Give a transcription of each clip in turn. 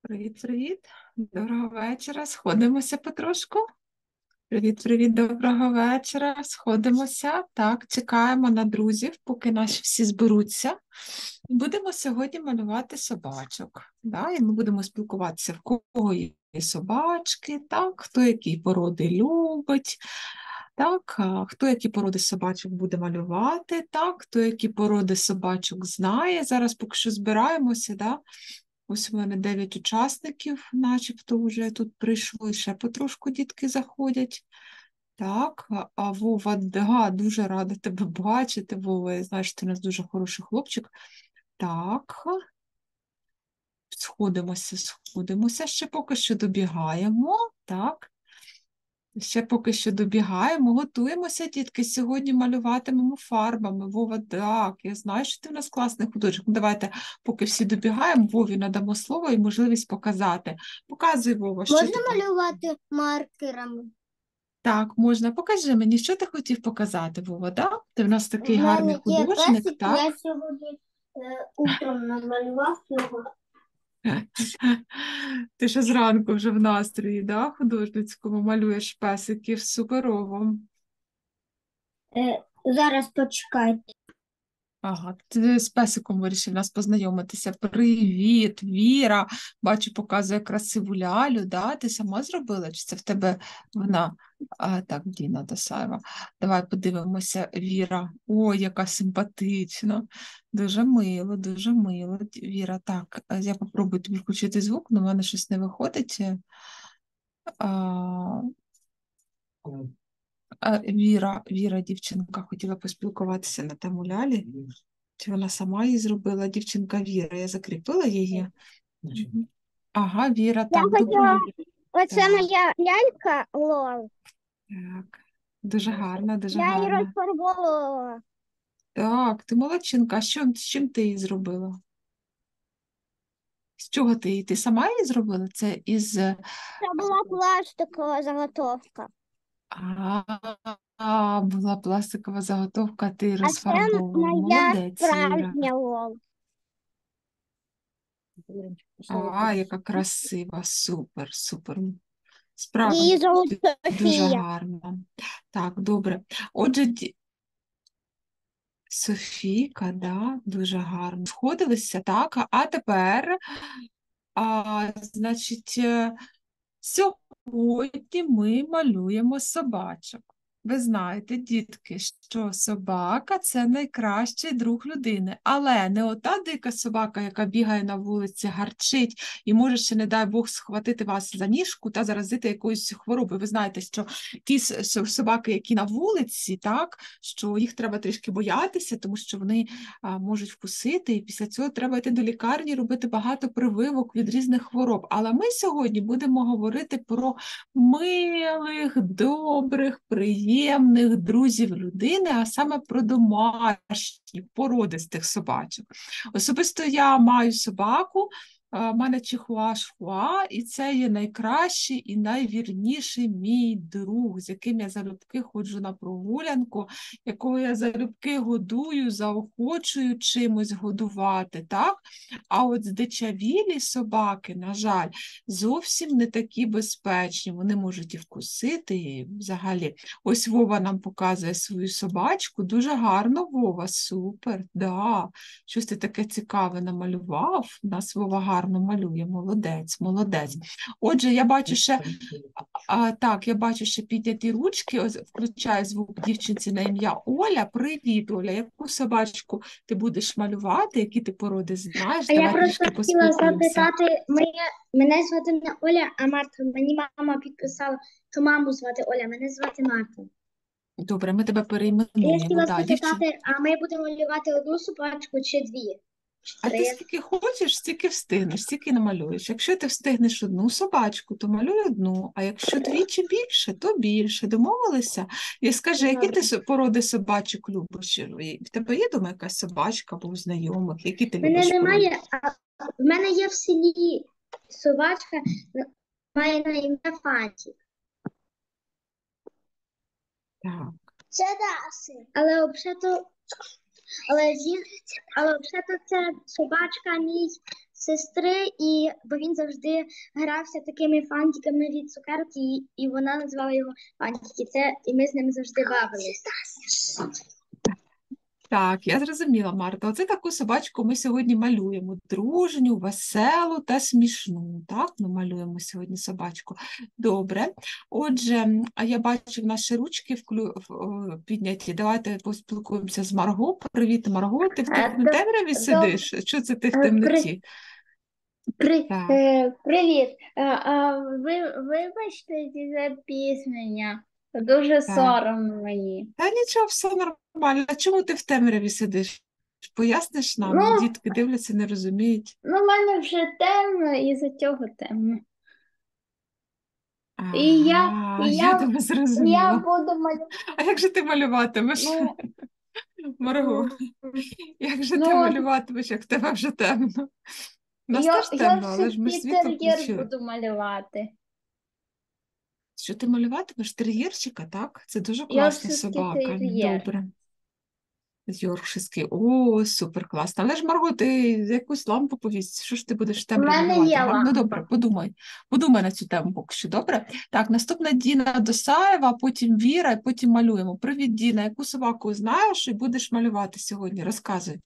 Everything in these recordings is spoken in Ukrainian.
Привіт. Доброго вечора. Сходимося потрошку. Привіт, доброго вечора. Сходимося. Так, чекаємо на друзів, поки наші всі зберуться. І будемо сьогодні малювати собачок. Да? І ми будемо спілкуватися, в кого є собачки, так, хто які породи любить, так, хто які породи собачок буде малювати, так, хто які породи собачок знає. Зараз поки що збираємося, да? Ось у мене 9 учасників, начебто вже тут прийшло, і ще потрошку дітки заходять. Так, а Вова, да, дуже рада тебе бачити, Вова, я знаю, що ти у нас дуже хороший хлопчик. Так, сходимося, ще поки що добігаємо, так. Ще поки що добігаємо, готуємося, дітки. Сьогодні малюватимемо фарбами. Вова, так, я знаю, що ти в нас класний художник. Ну, давайте, поки всі добігаємо, Вові надамо слово і можливість показати. Показуй, Вова, що ти Можна там. малювати маркерами? Так, можна. Покажи мені, що ти хотів показати, Вова, да? Ти в нас У такий гарний мене є художник, песик, так? я сьогодні утром намалював його. Ти ще зранку вже в настрої, да, художницькому малюєш песиків суперово. Зараз почекайте. Ага, ти з песиком вирішив нас познайомитися. Привіт, Віра. Бачу, показує красиву лялю, да? Ти сама зробила? Чи це в тебе вона? Так, Діна Досаєва. Давай подивимося, Віра. Ой, яка симпатична. Дуже мило, дуже мило. Віра, так, я попробую тобі включити звук, але в мене щось не виходить. А, Віра, дівчинка, хотіла поспілкуватися на тему лялі. Чи вона сама її зробила? Дівчинка Віра, я закріпила її. Мгм. Ага, Віра, Я так, доброго хотіла, вечора. оце Так, моя лялька Лол. так. Дуже гарна, дуже Я її гарна. розфарбовувала. Так, ти молодчинка. А з чим ти її зробила? З чого ти її? Ти сама її зробила? Це із... Це була пластикова заготовка. Була пластикова заготовка, ти А це розфарбовувала. моя Молодець, Віра. справжня Лол. Яка красива, супер, супер. Справді Її зовут дуже Софія. гарно. Так, добре. Отже, Софійка, да, дуже гарно. Сходилися, так, а тепер, значить, сьогодні ми малюємо собачок. Ви знаєте, дітки, що собака – це найкращий друг людини. Але не ота дика собака, яка бігає на вулиці, гарчить і може ще, не дай Бог, схватити вас за ніжку та заразити якоюсь хворобою. Ви знаєте, що ті собаки, які на вулиці, так, що їх треба трішки боятися, тому що вони можуть вкусити, і після цього треба йти до лікарні, робити багато прививок від різних хвороб. Але ми сьогодні будемо говорити про милих, добрих, приємних друзів людини, а саме про домашні породистих собачок. Особисто я маю собаку, в мене чихуа-шхуа, і це є найкращий і найвірніший мій друг, з яким я залюбки ходжу на прогулянку, якого я залюбки годую, заохочую чимось годувати, так? А от здичавілі собаки, на жаль, зовсім не такі безпечні. Вони можуть і вкусити, і взагалі. Ось Вова нам показує свою собачку. Дуже гарно, Вова, супер, да. Щось ти таке цікаве намалював. У нас Вова гарно малює, молодець, молодець. Отже, я бачу ще, я бачу ще підняті ручки, ось включаю звук дівчинці на ім'я Оля. Привіт, Оля, яку собачку ти будеш малювати, які ти породи знаєш? А я Давай просто трішки хотіла поспілкуємося. запитати, мене звати не Оля, а Марта. Мені мама підписала, що маму звати Оля, мене звати Марта. Добре, ми тебе Я перейменуємо. хотіла Да, запитати, а ми будемо малювати одну собачку чи дві? Чи А ти три? скільки хочеш, стільки встигнеш, стільки намалюєш. Якщо ти встигнеш одну собачку, то малюй одну, а якщо двічі більше, то більше. Домовилися? І скажи, які ти породи собачок любиш? В тебе є дома якась собачка або у знайомих? Які ти Мене любиш породи? немає, а в мене є в селі собачка, має на ім'я Фантик. Так. Це Даси. Але взагалі-то це собачка мій сестри, бо він завжди грався такими фантиками від цукерки, і вона називала його фантики. І ми з ним завжди бавилися. Так, я зрозуміла, Марта. Оце таку собачку ми сьогодні малюємо. Дружню, веселу та смішну. Так, ми малюємо сьогодні собачку. Добре. Отже, а я бачу, в наші ручки підняті. Давайте поспілкуємося з Марго. Привіт, Марго. Ти в темряві сидиш? Що це ти в темноті? Так. Привіт. Вибачте за піснення. Дуже соромно мені. Та нічого, все нормально. А чому ти в темряві сидиш? Поясниш нам? Дітки дивляться, не розуміють. В мене вже темно, і за цього темно. Я тебе зрозуміла. Я буду малювати. А як же ти малюватимеш? Марго, як же ти малюватимеш, як в тебе вже темно? У нас теж темно, але ж ми світло включили. Буду малювати. Що ти малюватимеш? Тер'єрчика, так? Це дуже класна собака. Добре. Йоркширський. О, супер класно. Але ж, Марго, ти якусь лампу повісь. Що ж ти будеш в темряві малювати? Ну, добре, подумай. Подумай на цю тему поки що, добре? Так, наступна Діна Досаєва, потім Віра, і потім малюємо. Привіт, Діна. Яку собаку знаєш і будеш малювати сьогодні? Розказуй.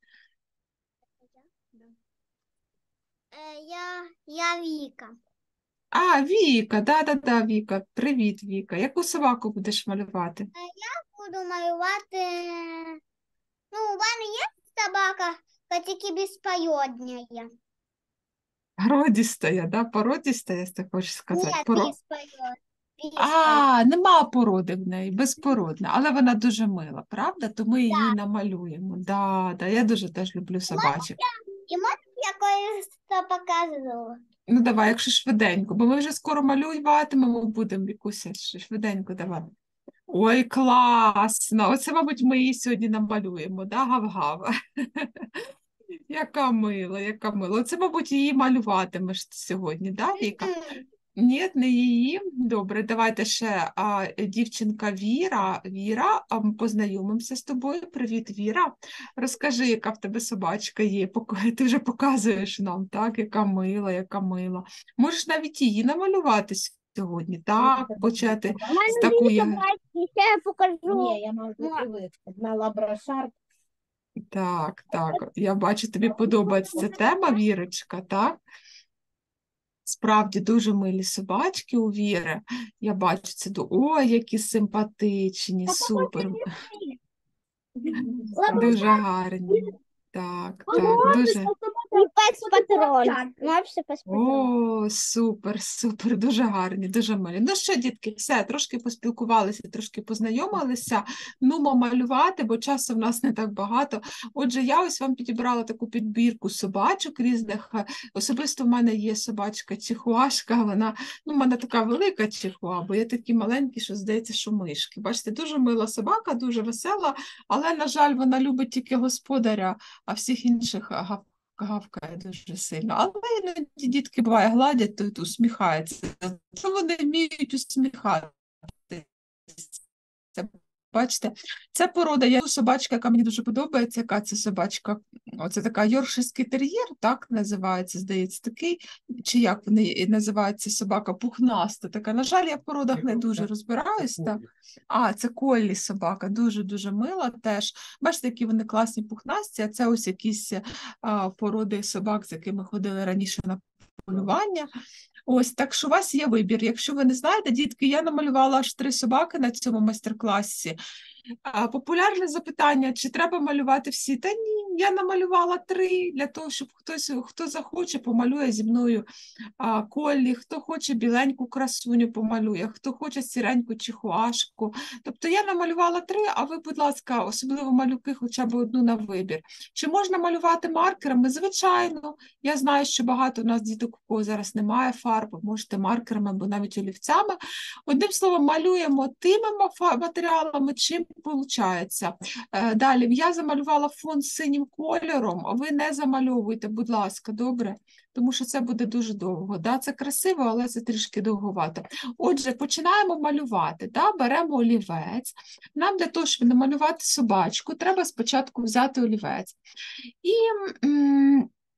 Я Віка. А, Віка, да, Віка. Привіт, Віка. Яку собаку будеш малювати? Я буду малювати. У мене є собака, тільки безпородня. Породістая, да? Породістая, ти хочеш сказати? Ні, безпородня. А, нема породи в неї, безпородна, але вона дуже мила, правда? То ми її намалюємо. Да, я дуже теж люблю собачок. І можна якось показувала? Ну, давай, якщо швиденько, бо ми вже скоро малюватимемо, будемо, Вікуся, швиденько давай. Ой, класно! Оце, мабуть, ми її сьогодні намалюємо, да, гав-гав. Яка мила, яка мила. Оце, мабуть, її малюватимеш сьогодні, да, Віка? Ні, не її. Добре, давайте ще дівчинка Віра. Віра, познайомимося з тобою. Привіт, Віра. Розкажи, яка в тебе собачка є. Ти вже показуєш нам, так? Яка мила, яка мила. Можеш навіть її намалювати сьогодні, так? Почати з такої. Я покажу. Ні, я можу на лаброшар. Так, я бачу, тобі подобається ця тема, Вірочка, так? Справді дуже милі собачки у Віри. Я бачу це. Ой, які симпатичні, супер. Дуже гарні. Так, дуже. О, супер, дуже гарні, дуже милі. Ну що, дітки, все, трошки поспілкувалися, трошки познайомилися. Нумо малювати, бо часу в нас не так багато. Отже, я ось вам підібрала таку підбірку собачок різних. Особисто в мене є собачка чихуашка, вона, в мене така велика чихуа, бо є такі маленькі, що здається, що мишки. Бачите, дуже мила собака, дуже весела, але, на жаль, вона любить тільки господаря, а всіх інших гавкає дуже сильно. Але іноді дітки буває гладять, то усміхаються. Що вони вміють усміхатися? Бачите, це порода, є собачка, яка мені дуже подобається, яка це собачка. Оце така йоркширський тер'єр, так називається, здається, такий, чи як вони називається собака пухнаста. Така, на жаль, я в породах не дуже розбираюсь. Так. Це коллі собака, дуже-дуже мила теж. Бачите, які вони класні пухнасті, а це ось якісь породи собак, з якими ходили раніше на полювання. Ось, так що у вас є вибір. Якщо ви не знаєте, дітки, я намалювала аж 3 собаки на цьому майстер-класі. Популярне запитання, чи треба малювати всі? Та ні, я намалювала 3 для того, щоб хто захоче, помалює зі мною коллі, хто хоче біленьку красуню помалює, хто хоче сіреньку чихуашку. Тобто я намалювала 3, а ви, будь ласка, особливо малюки, хоча б одну на вибір. Чи можна малювати маркерами? Звичайно. Я знаю, що багато у нас діток, у кого зараз немає фарб, можете маркерами або навіть олівцями. Одним словом, малюємо тими матеріалами, чим виходить. Далі, я замалювала фон синім кольором, а ви не замальовуйте, будь ласка, добре? Тому що це буде дуже довго. Да? Це красиво, але це трішки довговато. Отже, починаємо малювати. Да? Беремо олівець. Нам для того, щоб намалювати собачку, треба спочатку взяти олівець. І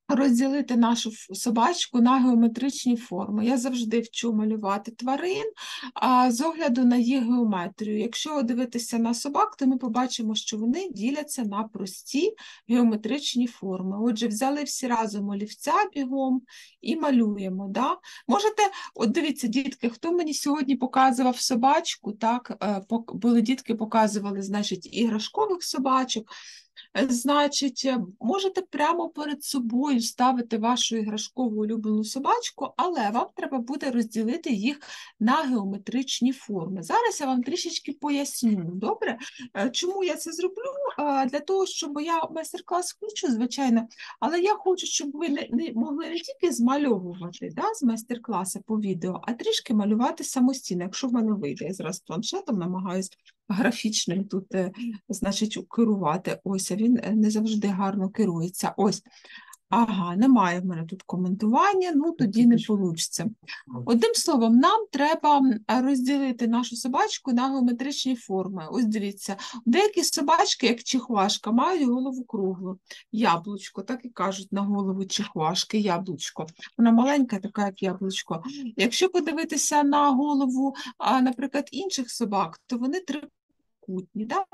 розділити нашу собачку на геометричні форми. Я завжди вчу малювати тварин з огляду на їх геометрію. Якщо дивитися на собак, то ми побачимо, що вони діляться на прості геометричні форми. Отже, взяли всі разом олівця бігом і малюємо. Да? Можете, от дивіться, дітки, хто мені сьогодні показував собачку, так, були дітки, показували, значить, іграшкових собачок. Значить, можете прямо перед собою ставити вашу іграшкову улюблену собачку, але вам треба буде розділити їх на геометричні форми. Зараз я вам трішечки поясню, добре? Чому я це зроблю? Для того, щоб я майстер-клас включу, звичайно, але я хочу, щоб ви не могли не тільки змальовувати з майстер-класу по відео, а трішки малювати самостійно, якщо в мене вийде. Я зараз планшетом намагаюсь графічним тут, значить, керувати. Ось, а він не завжди гарно керується. Ось. Ага, немає в мене тут коментування, ну тоді не вийде. Одним словом, нам треба розділити нашу собачку на геометричні форми. Ось дивіться, деякі собачки, як чихуашка, мають голову круглу. Яблучко, так і кажуть на голову чихуашки, яблучко. Вона маленька, така, як яблучко. Якщо подивитися на голову, наприклад, інших собак, то вони трикутні. Да?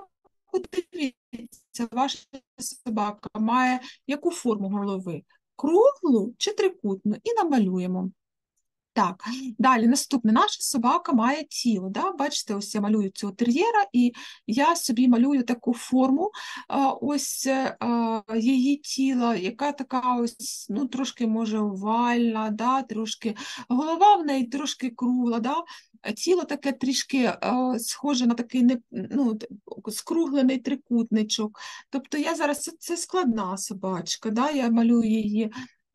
Подивіться, ваша собака має яку форму голови? Круглу чи трикутну? І намалюємо. Так, далі наступне. Наша собака має тіло. Да? Бачите, ось я малюю цього тер'єра, і я собі малюю таку форму, ось її тіла, яка така ось, ну, трошки, може, овальна, да? Трошки голова в неї трошки кругла, да? Тіло таке трішки схоже на такий скруглений трикутничок. Тобто я зараз, це складна собачка, да? Я малюю її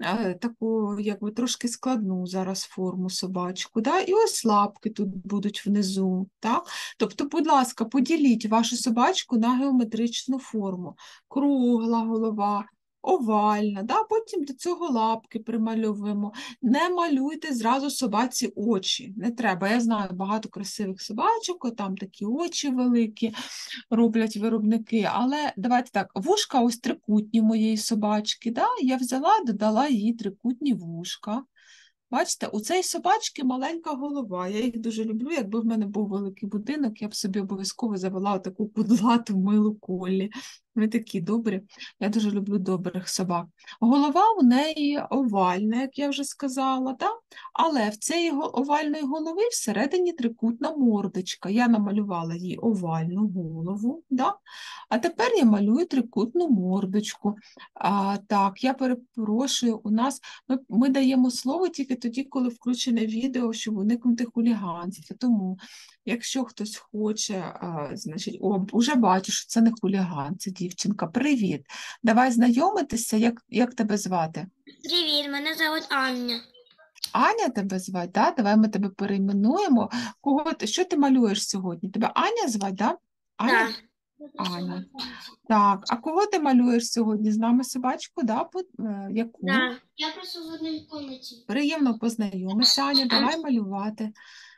таку, якби трошки складну зараз форму собачку. Да? І ось лапки тут будуть внизу. Так? Тобто, будь ласка, поділіть вашу собачку на геометричну форму. Кругла голова, овальна, да? Потім до цього лапки примальовуємо. Не малюйте зразу собаці очі. Не треба. Я знаю багато красивих собачок, там такі очі великі роблять виробники, але давайте так, вушка ось трикутні моєї собачки, да? Я взяла, додала їй трикутні вушка. Бачите, у цієї собачки маленька голова, я їх дуже люблю, якби в мене був великий будинок, я б собі обов'язково завела таку кудлату милу Коллі. Вони такі добрі, я дуже люблю добрих собак. Голова у неї овальна, як я вже сказала, да? Але в цієї овальної голови всередині трикутна мордочка. Я намалювала їй овальну голову, да? А тепер я малюю трикутну мордочку. Так, я перепрошую, у нас ми даємо слово тільки тоді, коли включене відео, щоб уникнути хуліганства. Тому, якщо хтось хоче, значить, вже бачу, що це не хуліган, це дівчинка. Привіт. Давай знайомитися, як тебе звати? Привіт, мене звуть Аня. Аня тебе звати, да? Давай ми тебе перейменуємо. Що ти малюєш сьогодні? Тебе Аня звати, да? Аня? Так. Аня. Так, а кого ти малюєш сьогодні? З нами собачку, да? Яку? Да. Я просто в одній кімнаті. Приємно познайомитися, Аня, давай малювати.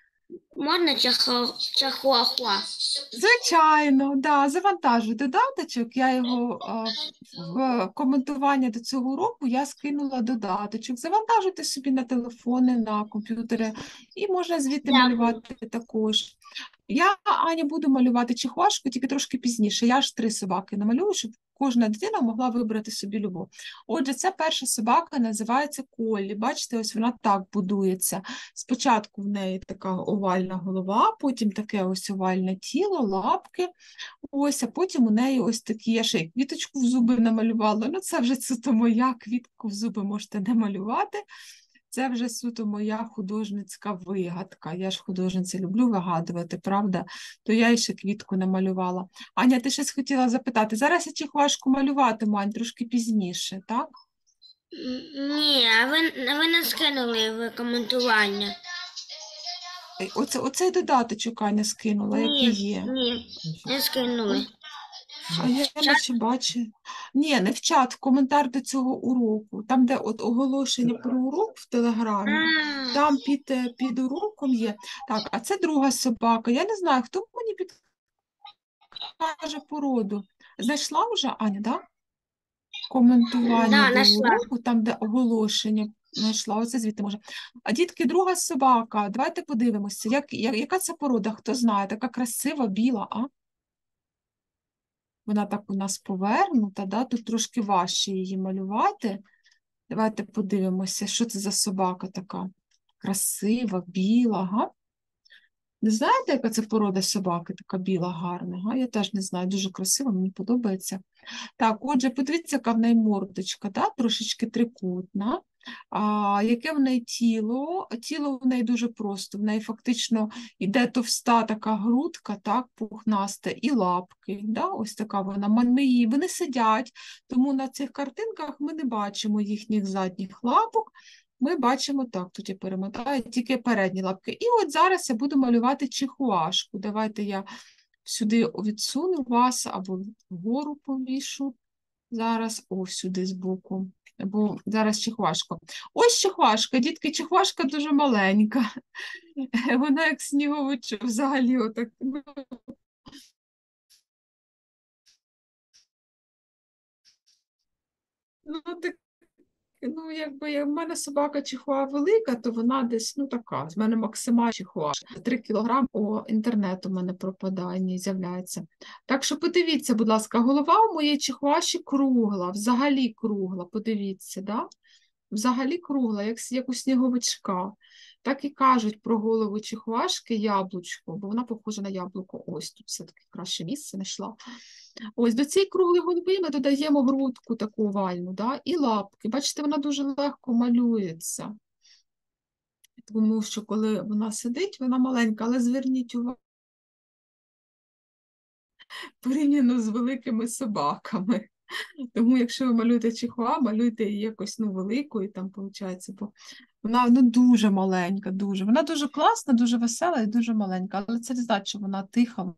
Можна чихуахуа? Звичайно, да, завантажуй додаточок, я його в коментування до цього уроку я скинула додаточок. Завантажуйте собі на телефони, на комп'ютери, і можна звідти малювати також. Я, Аня, буду малювати чихуашку, тільки трошки пізніше. Я аж 3 собаки намалюю, щоб кожна дитина могла вибрати собі любов. Отже, ця перша собака називається Коллі. Бачите, ось вона так будується. Спочатку в неї така овальна голова, потім таке ось овальне тіло, лапки. Ось, а потім у неї ось такі, я ще й квіточку в зуби намалювала. Ну, це вже суто моя, квітку в зуби можете не малювати. Це вже суто моя художницька вигадка. Я ж художниця люблю вигадувати, правда? То я ще квітку намалювала. Аня, ти щось хотіла запитати? Зараз я чихуашку малюватиму, Ань, трошки пізніше, так? Ні, а ви не скинули в коментування. Оцей додаточок Аня скинула, який є. Ні, не скинули. А я наче бачу. Ні, не в чат, в коментар до цього уроку. Там, де от оголошення про урок в Телеграмі, там під уроком є. Так, а це друга собака. Я не знаю, хто мені підкаже породу. Знайшла вже, Аня, так? коментувальний Да, нашла. блок, там, де оголошення знайшла, оце звідти може. А дітки, друга собака, давайте подивимося, яка це порода, хто знає, така красива, біла, а? Вона так у нас повернута, да? Тут трошки важче її малювати. Давайте подивимося, що це за собака така красива, біла, ага. Не знаєте, яка це порода собаки, така біла, гарна? Ага? Я теж не знаю, дуже красива, мені подобається. Так, отже, подивіться, яка в неї мордочка, да? Трошечки трикутна. Яке в неї тіло? Тіло в неї дуже просто. В неї фактично йде товста така грудка, так, пухнаста, і лапки. Да? Ось така вона. Вони сидять, тому на цих картинках ми не бачимо їхніх задніх лапок. Ми бачимо так, тут я перемотаю, тільки передні лапки. І от зараз я буду малювати чихуашку. Давайте я сюди відсуну вас або вгору повішу. Зараз ось сюди збоку, бо зараз чихуашка. Ось чихуашка, дітки, чихуашка дуже маленька. Вона як сніговичок взагалі отак. Ну, так, якби в мене собака чихуа велика, то вона десь, така, з мене максимальна чихуа. 3 кілограми, інтернет у мене пропадає, не з'являється. Так що подивіться, будь ласка, голова у моєї чихуаші кругла, взагалі кругла, подивіться, да? Взагалі кругла, як у сніговичка. Так і кажуть про голову чихуашки яблучко, бо вона похожа на яблуко. Ось тут все-таки краще місце знайшла. Ось до цієї круглої голови ми додаємо грудку таку овальну, да? І лапки. Бачите, вона дуже легко малюється. Тому що коли вона сидить, вона маленька, але зверніть увагу порівняно з великими собаками. Тому якщо ви малюєте чихуа, малюйте її якось великою, там виходить, бо вона дуже маленька, дуже. Вона дуже класна, дуже весела і дуже маленька, але це не значить, що вона тиха,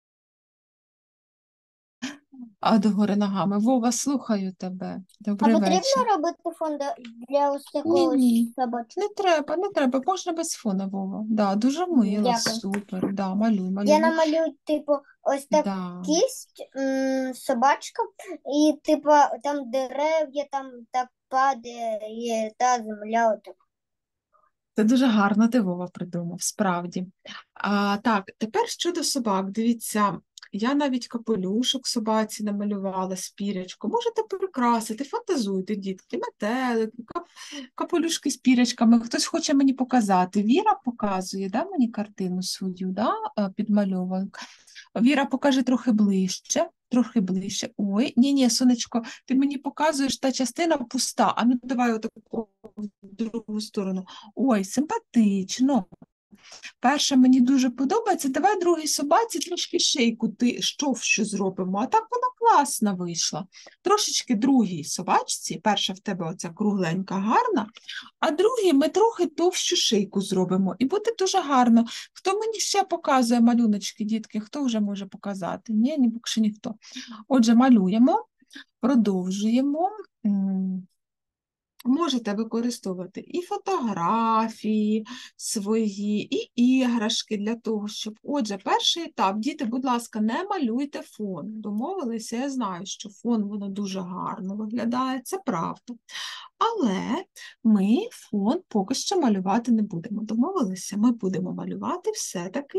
догори ногами. Вова, слухаю тебе. Добрий вечір. робити фон для ось Ні. собачки? Не треба, можна без фона, Вова. Да, дуже мило, Дякую. супер. Да, малюй, малюй. Я намалюю, ось Да. кість, собачка, і, там дерев'я, там так падає, та земля, отак. Це дуже гарно ти, Вова, придумав, справді. Так, тепер щодо собак. Дивіться, я навіть капелюшок собаці намалювала з пірячком. Можете прикрасити, фантазуйте, дітки, метелики, капелюшки з пірячками. Хтось хоче мені показати. Віра показує, да, мені картину свою, да, підмальовую. Віра, покажи трохи ближче. Трохи ближче. Ой, ні, сонечко, ти мені показуєш, та частина пуста. А ну давай отаку в другу сторону. Ой, симпатично. Перша мені дуже подобається. Давай другій собаці трошки шийку товщу зробимо. А так вона класна вийшла. Трошечки другій собачці, перша в тебе оця кругленька, гарна, а другій ми трохи товщу шийку зробимо. І буде дуже гарно. Хто мені ще показує малюночки, дітки? Хто вже може показати? Ні, більше ніхто. Отже, малюємо, продовжуємо. Можете використовувати і фотографії свої, і іграшки для того, щоб... Отже, перший етап. Діти, будь ласка, не малюйте фон. Домовилися? Я знаю, що фон, воно дуже гарно виглядає, це правда. Але ми фон поки що малювати не будемо. Домовилися? Ми будемо малювати все-таки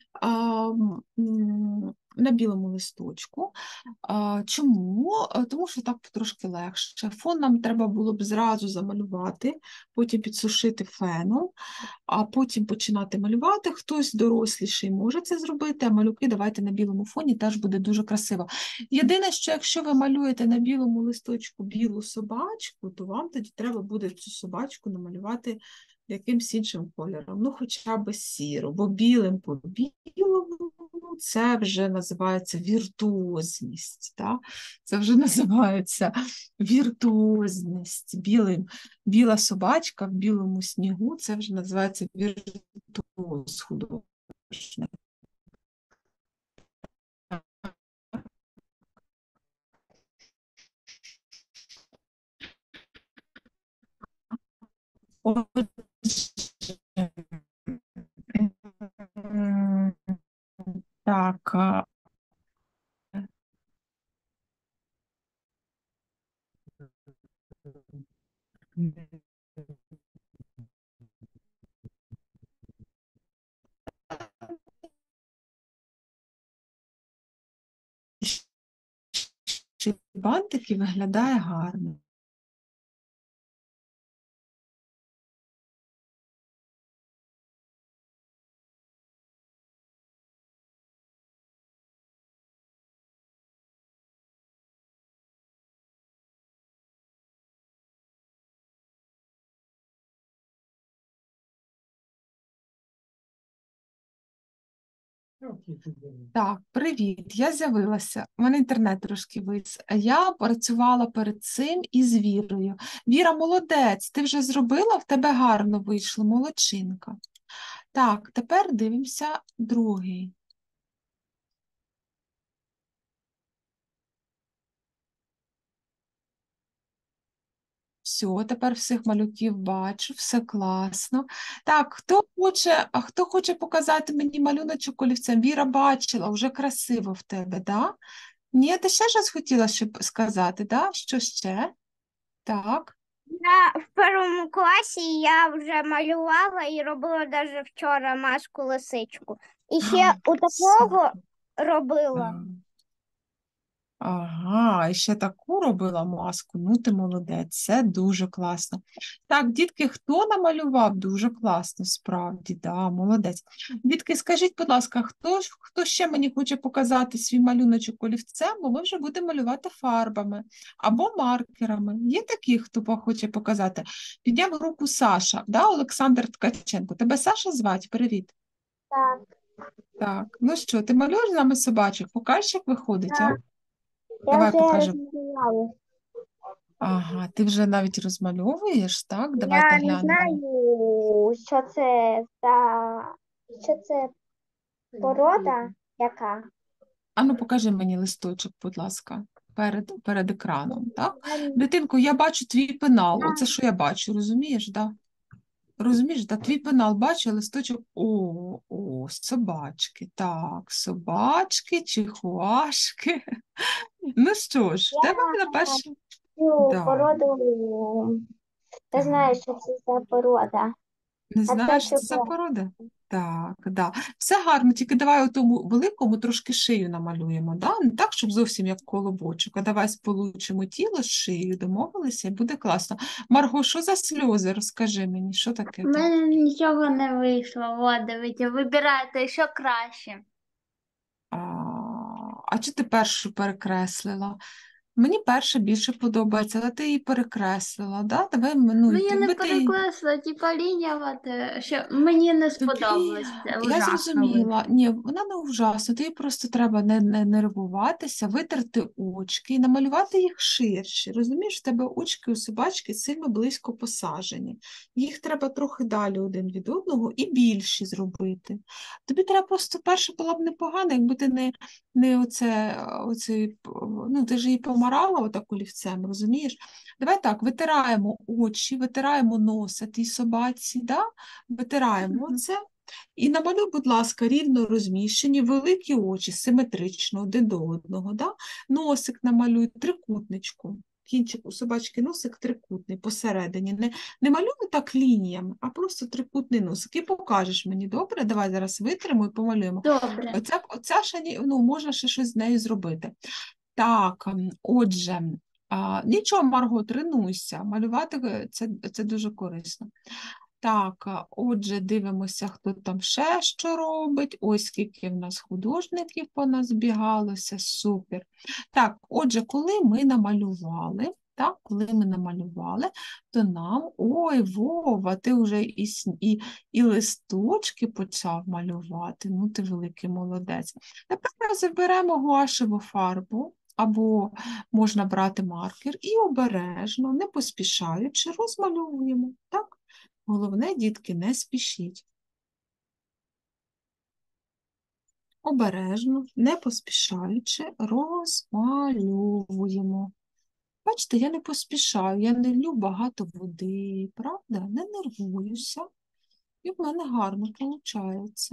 на білому листочку. Чому? Тому що так трошки легше. Фон нам треба було б зразу замалювати, потім підсушити феном, а потім починати малювати. Хтось доросліший може це зробити, а малюки давайте на білому фоні, теж буде дуже красиво. Єдине, що якщо ви малюєте на білому листочку білу собачку, то вам тоді треба буде цю собачку намалювати якимсь іншим кольором, хоча б сіру, бо білим по білому це вже називається віртуозність. Так? Це вже називається віртуозність. Біла собачка в білому снігу, це вже називається віртуоз художник. Так, більший бантик і виглядає гарно. Так, привіт, я з'явилася. У мене інтернет трошки вис. Я працювала перед цим із Вірою. Віра, молодець, ти вже зробила, в тебе гарно вийшло, молодчинка. Так, тепер дивимося другий. Все, тепер всіх малюків бачу, все класно. Так, хто хоче показати мені малюночок олівцем? Віра бачила, вже красиво в тебе, да? Ні, ти ще щось хотіла щоб сказати, да? Що ще? Так. В першому класі я вже малювала і робила навіть вчора маску лисичку. І ще у такого робила. Так. Ага, і ще таку робила маску. Ну, ти молодець, це дуже класно. Так, дітки, хто намалював? Дуже класно, справді, да, молодець. Дітки, скажіть, будь ласка, хто ще мені хоче показати свій малюночок олівцем, бо ми вже будемо малювати фарбами або маркерами. Є такі, хто хоче показати? Підняв руку Саша, да, Олександр Ткаченко. Тебе Саша звати? Привіт. Так. Так, ну що, ти малюєш з нами собачок? Покажеш, як виходить, а? Так. Давай покажи. розмалювала. Ага, ти вже навіть розмальовуєш, так? Давайте Я не глянемо. знаю, що це порода яка. Ану, покажи мені листочок, будь ласка, перед екраном, так? Я Дитинко, я бачу твій пенал. Оце що я бачу, розумієш, да? Розумієш, да? Твій пенал бачу, а листочок. Собачки. Так, собачки, чихуашки. Ну що ж, в тебе на перше. цю Да. породу Так. не знаю, що це за порода. Не А це знаєш, що це за чого? порода? Так, да. Все гарно, тільки давай у тому великому трошки шию намалюємо, да? Не так, щоб зовсім як колобочок, а давай сполучимо тіло з шиєю, домовилися, і буде класно. Марго, що за сльози? Розкажи мені, що таке? У мене нічого не вийшло. От, дивіться, вибирайте, що краще. А чи ти першу перекреслила? Мені перша більше подобається, але ти її перекреслила, да? Давай, Ну, я не якби ти її- перекреслила, типа лінія, що мені не сподобалось. Це Я ужасно зрозуміла. Ні, вона не ужасна. Тобі просто треба не нервуватися, витерти очки і намалювати їх ширше. Розумієш, в тебе очки у собачки сильно близько посажені. Їх треба трохи далі один від одного і більші зробити. Тобі треба просто перше було б непогано, якби ти не ну ти ж її помарала отак олівцем, розумієш? Давай так, витираємо очі, витираємо носа тій собаці, да? Витираємо це. І намалюй, будь ласка, рівно розміщені великі очі, симетрично один до одного. Да? Носик намалюй трикутничку. Кінчик у собачки носик трикутний посередині. Не малюй так лініями, а просто трикутний носик. І покажеш мені, добре? Давай зараз витримо і помалюємо. добре. Оця ще, ну, можна ще щось з нею зробити. Так, отже, нічого, Марго, тренуйся. Малювати це дуже корисно. Так, отже, дивимося, хто там ще що робить. Ось скільки в нас художників поназбігалося, супер. Так, отже, коли ми намалювали, то нам, ой, Вова, ти вже і листочки почав малювати, ну ти великий молодець. Тепер ми заберемо гуашеву фарбу, або можна брати маркер і обережно, не поспішаючи, розмальовуємо, так? Головне, дітки, не спішіть. Обережно, не поспішаючи, розмальовуємо. Бачите, я не поспішаю, я не лью багато води, правда? Не нервуюся. І в мене гарно виходить.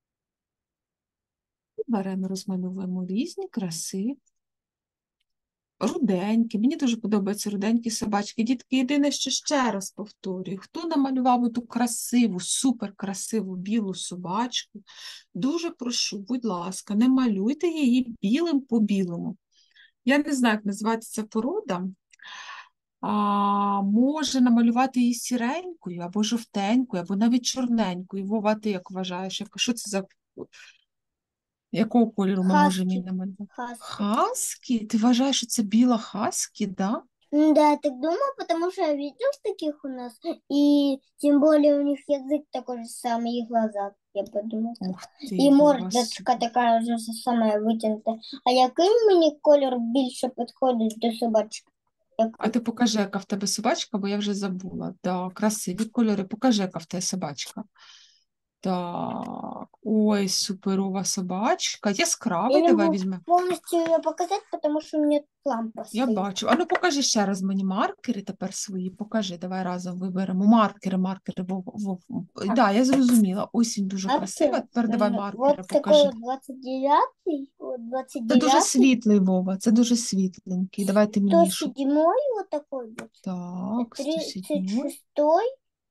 Беремо, розмальовуємо різні краси. Руденькі, мені дуже подобаються руденькі собачки. Дітки, єдине, що ще раз повторюю, хто намалював ту красиву, суперкрасиву білу собачку, дуже прошу, будь ласка, не малюйте її білим по білому. Я не знаю, як називається ця порода. Може намалювати її сіренькою, або жовтенькою, або навіть чорненькою. Вова, ти як вважаєш, що це за якого кольору ми можемо її Хаскі. намалювати? Хаскі. Хаскі? Ти вважаєш, що це біла хаскі, да? Да, я так думаю, потому что я видел таких у нас, и тем более у них язык такой же самый, и глаза, я подумала. Ух ти, І Вова, мордочка така ж сама витягнута. А який мені колір більше підходить до собачки? А ти покажи, яка в тебе собачка, бо я вже забула. Да, красиві кольори. Покажи, яка в тебе собачка. Так, ой, суперова собачка. Яскравий, Я не давай можу візьмемо. повністю її показати, тому що у мене тут лампа Я стоїть. бачу. А ну покажи ще раз мені маркери тепер свої. Покажи, давай разом виберемо. Маркери. Да, я зрозуміла. Ось він дуже красивий. А тепер давай маркери Вот такой покажи. вот 29-й, вот Це дуже 29-й, світлий, Вова, це дуже світленький. Давай темнішу. 107-й вот такой вот, Так, 107. 36-й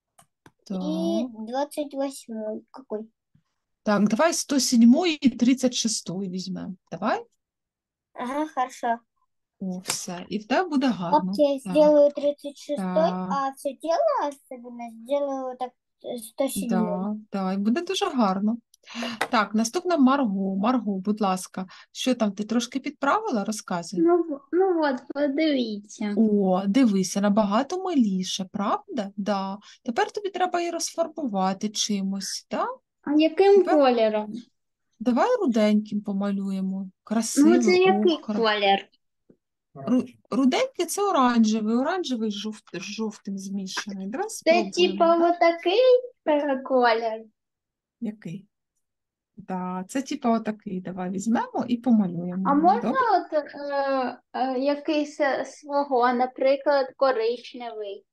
и Так. 28-й. Какой? Так, давай 107 і 36 візьмемо. Давай. Ага, хорошо. О, все. І в тебе буде гарно. Окей, Так, сделаю 36-й, так. а все тело особенно сделаю так 107-й. Да, і буде дуже гарно. Так, наступна Марго. Марго, будь ласка, що там, ти трошки підправила? Розказуй. Ну от, подивіться. О, дивися, набагато миліше, правда? Да. Тепер тобі треба її розфарбувати чимось, так? А яким Тепер кольором? давай руденьким помалюємо. Ну, це Красивий який окра. колір? Руденький – це оранжевий з жовтим змішаний. Давай Це спробуємо. типа отакий колір. Який? Да, це типу отакий. Давай візьмемо і помалюємо. А можна Добре? от якийсь свого, наприклад, коричневий?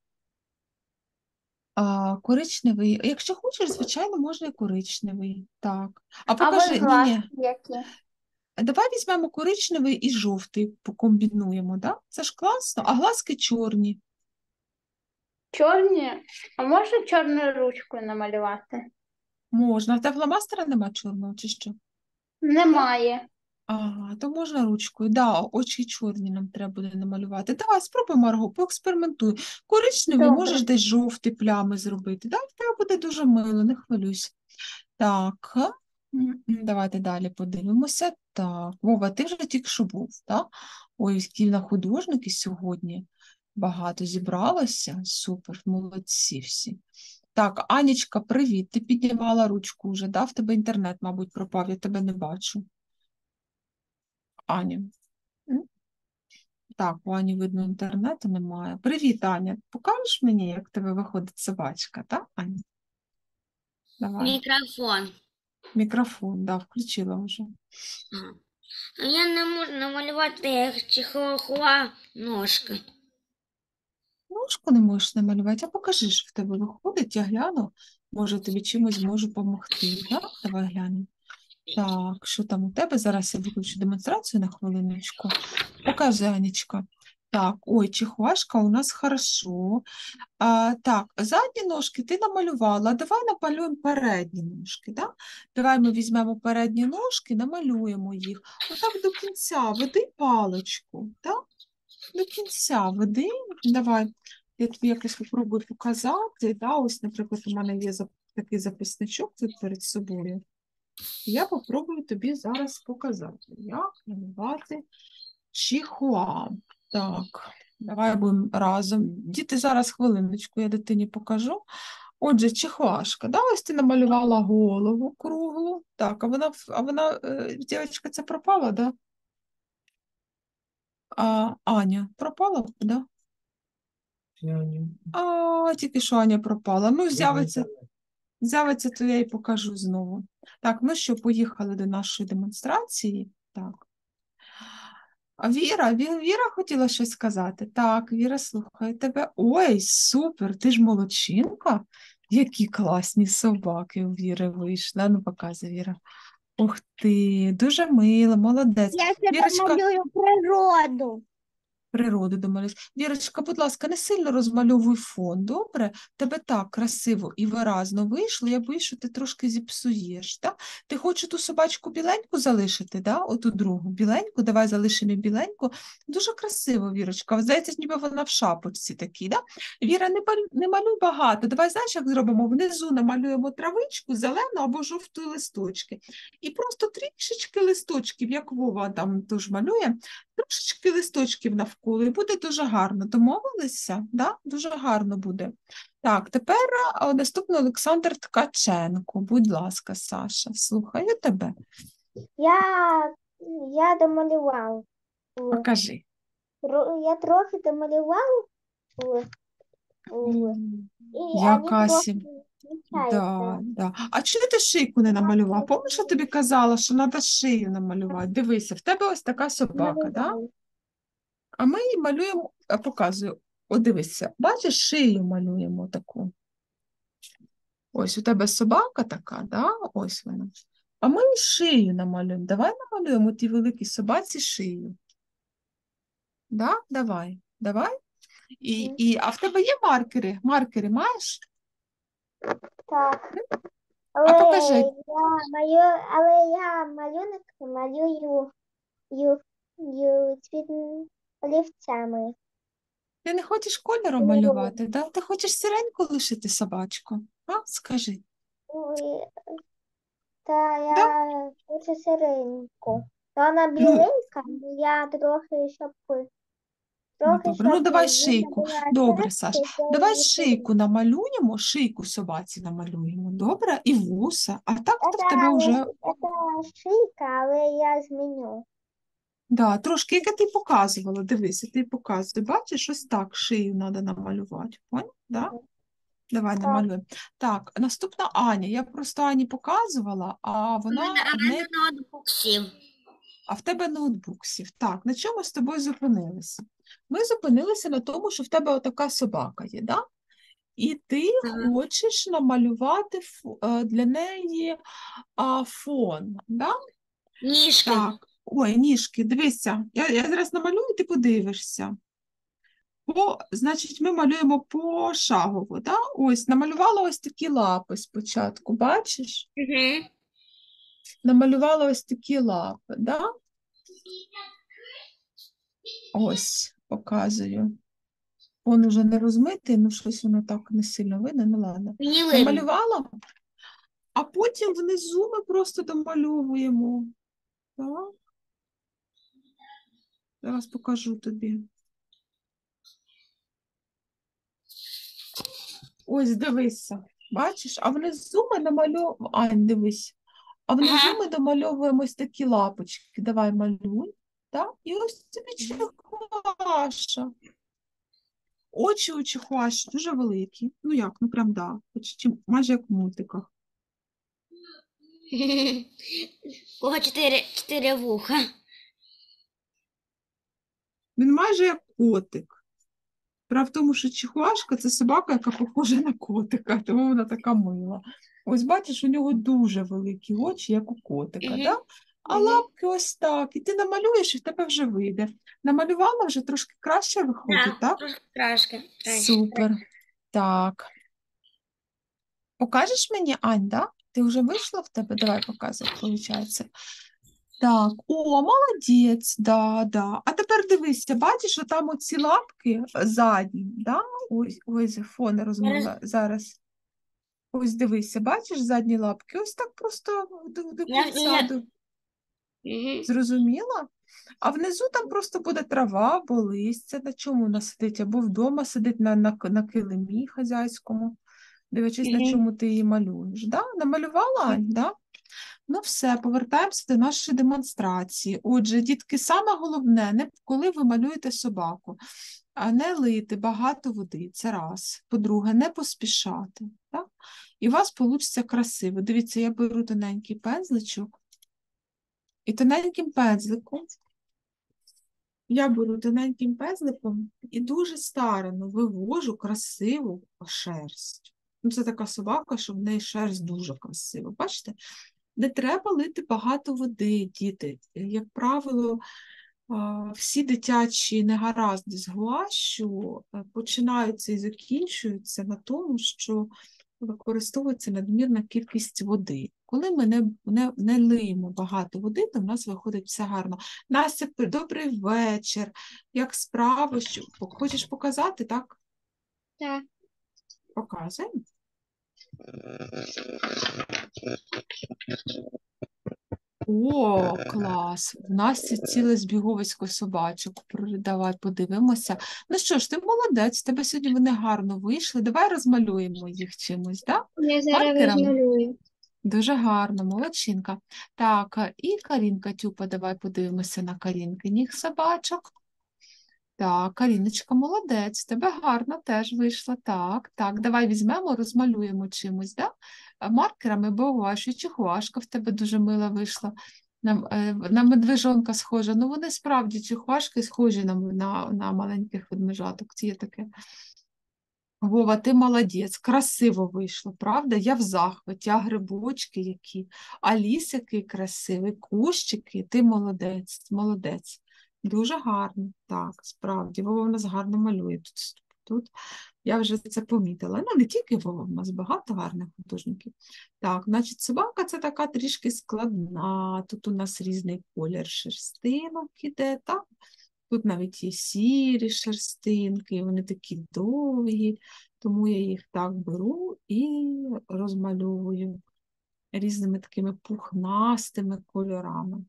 Коричневий. Якщо хочеш, звичайно, можна і коричневий. Так. А А покажи, от глазки ні. які? Давай візьмемо коричневий і жовтий, покомбінуємо, да? Це ж класно. А глазки чорні. Чорні? А можна чорною ручкою намалювати? Можна. А в тебе фломастера нема чорного, чи що? Немає. Ага, то можна ручкою. Да, очі чорні нам треба буде намалювати. Давай, спробуй, Марго, поекспериментуй. Коричневий Добре. можеш десь жовті плями зробити. Да? В тебе буде дуже мило, не хвилюйся. Так, давайте далі подивимося. Так, Вова, ти вже тільки що був, так? Ой, які на художники сьогодні багато зібралося. Супер, молодці всі. Так, Анічка, привіт. Ти піднімала ручку вже, да? В тебе інтернет, мабуть, пропав, я тебе не бачу. Аня. Так, у Ані, видно, інтернету немає. Привіт, Аня. Покажеш мені, як в тебе виходить собачка, так, Аня? Давай. Мікрофон. Мікрофон, да, включила вже. А я не можу намалювати як чихуахуа ножки. Ножку не можеш намалювати, а покажи, що в тебе виходить, я гляну, може тобі чимось зможу допомогти. Так? Давай глянемо. Так, що там у тебе? Зараз я виключу демонстрацію на хвилиночку. Покажи, Анечка. Так, ой, чихуашка у нас хорошо. Так, задні ножки ти намалювала. Давай намалюємо передні ножки. Да? Давай ми візьмемо передні ножки, намалюємо їх. Отак до кінця веди паличку. Так? До кінця веди. Давай, я тобі якось спробую показати. Да? Ось, наприклад, у мене є такий записничок тут перед собою. Я попробую тобі зараз показати, як малювати чихуа. Так, давай будемо разом. Діти, зараз хвилиночку, я дитині покажу. Отже, чихуашка, да, ось ти намалювала голову круглу. Так, а вона, дівчинка, це пропала, да? Аня, пропала, да? Тільки що Аня пропала. Ну, з'явиться, то я й покажу знову. Так, ну що, поїхали до нашої демонстрації. Так. А Віра хотіла щось сказати. Так, Віра, слухаю тебе. Ой, супер, ти ж молодчинка. Які класні собаки у Віри вийшли. Ну, показуй, Віра. Ух ти, дуже мило, молодець. Я тебе Вірочка, малюю природу. Природу домалюєш. Вірочка, будь ласка, не сильно розмальовуй фон, добре? Тебе так красиво і виразно вийшло, я боюсь, що ти трошки зіпсуєш, так? Ти хочеш ту собачку біленьку залишити, да? Оту другу біленьку, давай залишимо біленьку. Дуже красиво, Вірочка, здається, ніби вона в шапочці такій, да? Віра, не малюй багато, давай, знаєш, як зробимо? Внизу намалюємо травичку, зелену або жовту листочки. І просто трішечки листочків, як Вова там теж малює, трошечки листочків навколо, і буде дуже гарно. Домовилися? Да? Дуже гарно буде. Так, тепер наступний Олександр Ткаченко. Будь ласка, Саша, слухаю тебе. Я домалював. Покажи. Я трохи домалював. Яка Да, да. А чого ти шийку не намалював? Пам'ятаєш, я тобі казала, що треба шию намалювати? Дивися, в тебе ось така собака, да? А ми її малюємо, показую. О, дивися, бачиш, шию малюємо таку. Ось у тебе собака така, да? Ось вона. А ми їй шию намалюємо. Давай намалюємо тій великій собаці шию. Да? Давай. А в тебе є маркери? Маркери маєш? Так. А покажи. Я малюнок малюю олівцями. Ти не хочеш кольором малювати, да? Ти хочеш сіреньку лишити собачку? А, скажи. Я хочу сиреньку. Вона біленька, я трохи, щоб Добре, давай вона шийку. була Добре, шерстка, Саш. то Давай її шийку намалюємо, шийку собаці намалюємо, добре? І вуса. А так то в тебе вже, Це шийка, але я зміню. да, трошки, як ти показувала, дивися, ти показуєш, бачиш, ось так шию треба намалювати, поняв? Да? Давай намалюємо. Так, наступна Аня. Я просто Ані показувала, а вона в неї... ноутбук сів. А в тебе ноутбук сів. Так, на чому з тобою зупинилися? Ми зупинилися на тому, що в тебе отака собака є, да? І ти хочеш намалювати для неї фон, да? Ніжки. Так, ой, ніжки, дивися, я зараз намалюю, ти подивишся. Значить, ми малюємо пошагово, да? Ось, намалювала ось такі лапи спочатку, бачиш? Угу. Намалювала ось такі лапи, да? Ось, показую. Він уже не розмитий, ну щось воно так не сильно видно, ну ладно. Мені видно. Намалювала, а потім внизу ми просто домальовуємо. Так. Зараз покажу тобі. Ось, дивися. Бачиш? А внизу ми намальовуємо... Ань, дивись. А внизу ми домальовуємо ось такі лапочки. Давай малюй. Так? І ось тобі чихуаша. Очі у чихуаші дуже великі. Ну як, ну прям да. Майже як в мультиках. Кого чотири вуха. Він майже як котик. Справа в тому, що чихуашка – це собака, яка похожа на котика, тому вона така мила. Ось бачиш, у нього дуже великі очі, як у котика, да? А лапки ось так. І ти намалюєш, і в тебе вже вийде. Намалювала вже трошки краще виходить, так? Трошки. Супер. Так. Покажеш мені, Ань, да? Ти вже вийшла в тебе? Давай показуй, виходить. Так, о, молодець, да. А тепер дивися, бачиш, що там оці лапки задні, да? Ось фон розмила зараз. Ось дивися, бачиш задні лапки? Ось так просто до кінця. Зрозуміла? А внизу там просто буде трава або листя, на чому вона сидить, або вдома сидить на килимі хазяйському, дивлячись, на чому ти її малюєш. Да? Намалювала, Ань, да? Ну все, повертаємося до нашої демонстрації. Отже, дітки, саме головне, не коли ви малюєте собаку, а не лити багато води, це раз. По-друге, не поспішати. Так? І у вас вийде красиво. Дивіться, я беру тоненький пензличок. І тоненьким пензликом і дуже старанно вивожу красиву шерсть. Ну, це така собака, що в неї шерсть дуже красива. Бачите? Не треба лити багато води, діти. Як правило, Всі дитячі негаразди з гуашю починаються і закінчуються на тому, що використовується надмірна кількість води. Коли ми не лиємо багато води, то в нас виходить все гарно. Настя, добрий вечір. Як справи? Хочеш показати, так? Так. Показуй. О, клас! У нас є ціле збіговисько собачок. Давай подивимося. Ну що ж, ти молодець, в тебе сьогодні вони гарно вийшли. Давай розмалюємо їх чимось, так? Я зараз Маркерами? розмалюю. Дуже гарно, молодчинка. Так, і Карінка Тюпа, давай подивимося на Карінкиних собачок. Так, Каріночка, молодець, в тебе гарно теж вийшло. Так, давай візьмемо, розмалюємо чимось, да? Маркерами, бо ваші чихуашка в тебе дуже мила вийшла. На медвежонка схожа. Ну, вони справді чихуашки схожі на маленьких ведмежаток. Це є таке. Вова, ти молодець, красиво вийшло, правда? Я в захваті, а грибочки які, а ліс який красивий, кущики, ти молодець, молодець. Дуже гарно, так, справді. Вова в нас гарно малює тут. Я вже це помітила. Ну, не тільки Вова, в нас багато гарних художників. Так, значить, собака це така трішки складна. Тут у нас різний колір шерстинок іде, так? Тут навіть є сірі шерстинки, вони такі довгі, тому я їх так беру і розмальовую різними такими пухнастими кольорами.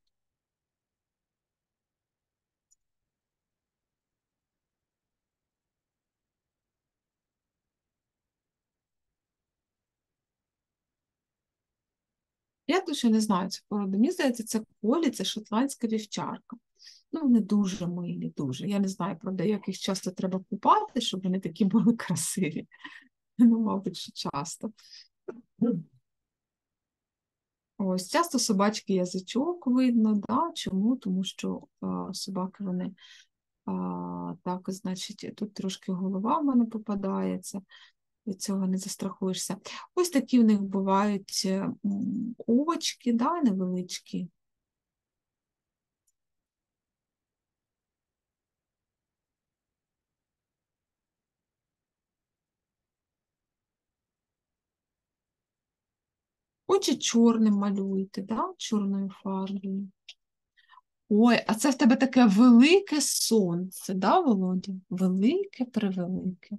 Я дуже не знаю цю породу. Мені здається, це колі, це шотландська вівчарка. Ну, вони дуже милі, дуже. Я не знаю, правда, як їх часто треба купати, щоб вони такі були красиві. Ну, мабуть, що часто. Ось, часто собачки язичок видно, да? Чому? Тому що собаки, вони, так, значить, тут трошки голова в мене попадається, від цього не застрахуєшся. Ось такі в них бувають очки, да, невеличкі. Очі чорним малюєте, да? Чорною фарбою. Ой, а це в тебе таке велике сонце, да, Володя? Велике-превелике.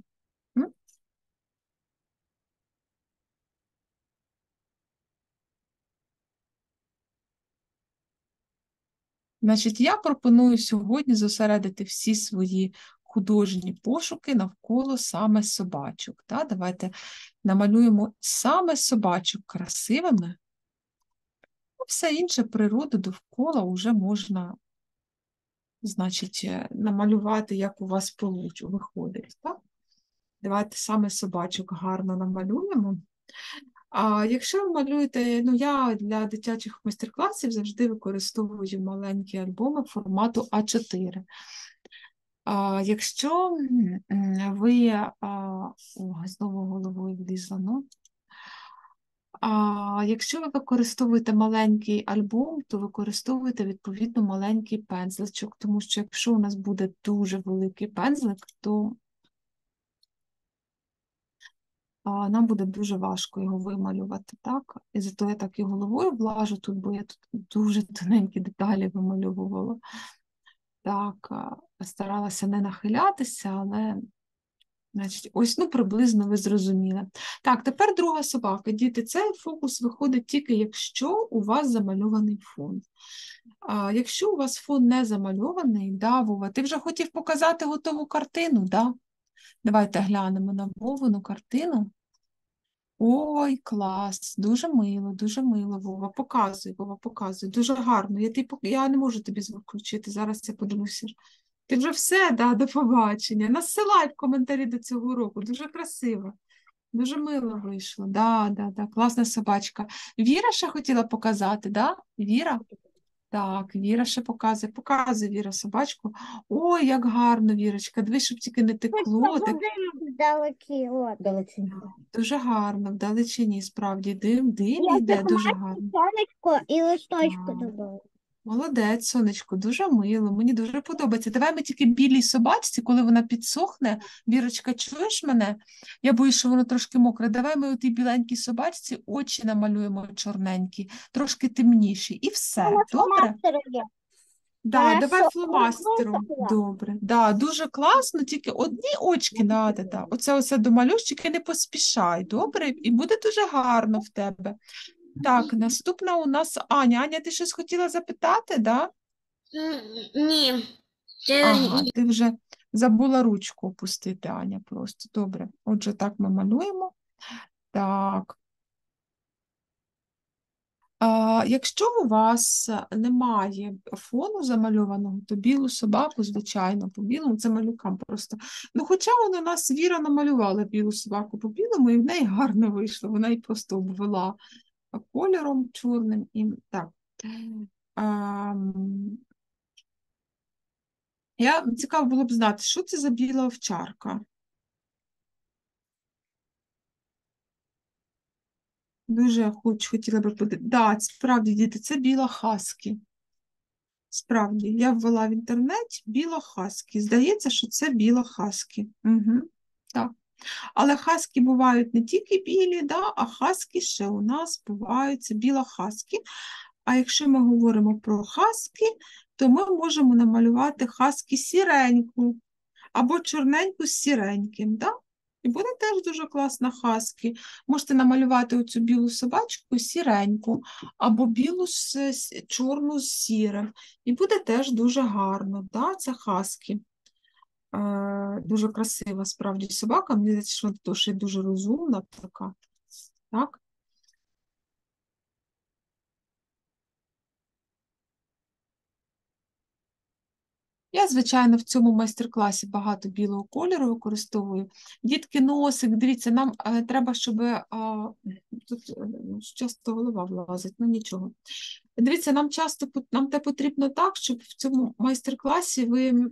Значить, я пропоную сьогодні зосередити всі свої художні пошуки навколо саме собачок. Да? Давайте намалюємо саме собачок красивими. Все інше природу довкола вже можна, значить, намалювати, як у вас виходить. Так? Давайте саме собачок гарно намалюємо. А якщо ви малюєте, ну я для дитячих майстер-класів завжди використовую маленькі альбоми формату А4. Якщо ви, знову головою влізла, ну. Якщо ви використовуєте маленький альбом, то використовуйте відповідно маленький пензличок, тому що якщо у нас буде дуже великий пензлик, то нам буде дуже важко його вималювати, так? І зато я так і головою влажу тут, бо я тут дуже тоненькі деталі вимальовувала. Так, старалася не нахилятися, але, значить, ось, ну, приблизно ви зрозуміли. Так, тепер друга собака. Діти, цей фокус виходить тільки, якщо у вас замальований фон. Якщо у вас фон не замальований, да, Вова, ти вже хотів показати готову картину, да? Давайте глянемо на Вовину картину. Ой, клас, дуже мило, Вова. Показуй, Вова, показуй. Дуже гарно. Я не можу тобі звук включити, зараз я подивлюся. Ти вже все, да, до побачення. Насилай в коментарі до цього уроку. Дуже красиво. Дуже мило вийшло. Да, класна собачка. Віра ще хотіла показати, да? Віра? Так, Віра ще показує. Показує Віра собачку. Ой, як гарно, Вірочка. Дивись, щоб тільки не текло. Вдалекі, от. Дуже гарно, вдалечині, справді, дим Я йде, дуже гарно. сонечко і листочку Так. додала. Молодець, сонечко, дуже мило, мені дуже подобається. Давай ми тільки білій собачці, коли вона підсохне. Вірочка, чуєш мене? Я боюсь, що воно трошки мокре. Давай ми у тій біленькій собачці очі намалюємо чорненькі, трошки темніші. І все, добре? Фломастери є. Да, Вона давай що, фломастером. висохла? Добре. Да, дуже класно, тільки одні очки надо. Да. Оце домалюєш, тільки не поспішай, добре? І буде дуже гарно в тебе. Так, наступна у нас Аня. Аня, ти щось хотіла запитати, да? Ні. Це Ага, ти вже забула ручку опустити, Аня, просто. Добре. Отже, так ми малюємо. Так. Якщо у вас немає фону замальованого, то білу собаку, звичайно, по білому, це малюкам просто. Ну, хоча вона нас Віра намалювала білу собаку по білому, і в неї гарно вийшло. Вона її просто обвела кольором чорним. І так. Цікаво було б знати, що це за біла овчарка. Дуже хотіла би подивитися. Так, справді, діти, це біла хаскі. Справді, я ввела в інтернеті біла хаскі. Здається, що це біла хаскі. Угу. Так. Але хаскі бувають не тільки білі, да, а хаскі ще у нас бувають, це біла хаскі. А якщо ми говоримо про хаскі, то ми можемо намалювати хаскі сіреньку або чорненьку з сіреньким. Да? І буде теж дуже класна хаскі. Можете намалювати оцю білу собачку сіреньку, або білу чорну з сірим. І буде теж дуже гарно. Да? Це хаскі. Дуже красива справді собака. Мені здається, що вона ще дуже розумна така. Так? Я, звичайно, в цьому майстер-класі багато білого кольору використовую. Дітки, носик, дивіться, нам треба, щоб тут часто голова влазить, ну нічого. Дивіться, нам те потрібно так, щоб в цьому майстер-класі ви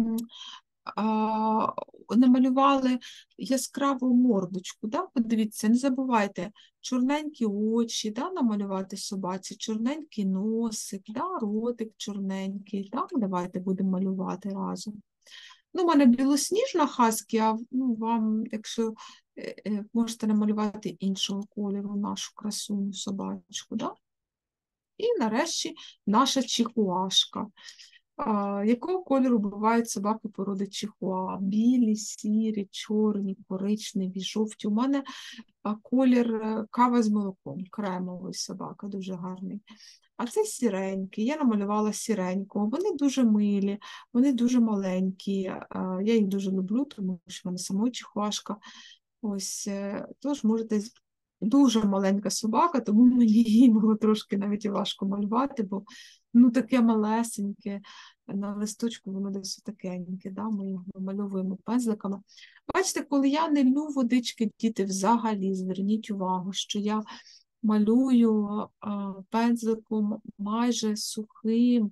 намалювали яскраву мордочку. Да? Подивіться, не забувайте, чорненькі очі, да, намалювати собаці, чорненький носик, да, ротик чорненький. Так, давайте будемо малювати разом. Ну, у мене білосніжна хаскі, а вам, якщо можете намалювати іншого кольору нашу красуню собачку. Да? І нарешті наша чихуашка. Якого кольору бувають собаки породи чихуа? Білі, сірі, чорні, коричневі, жовті. У мене колір кава з молоком, кремовий собака, дуже гарний. А це сіренький, я намалювала сіренького. Вони дуже милі, вони дуже маленькі. Я їх дуже люблю, тому що в мене самої чихуашка. Ось, тож можете. Дуже маленька собака, тому мені її було трошки навіть і важко малювати, бо таке малесеньке, на листочку воно десь такеньке, да? Ми його намальовуємо пензликами. Бачите, коли я не лью водички, діти, взагалі, зверніть увагу, що я малюю пензликом майже сухим,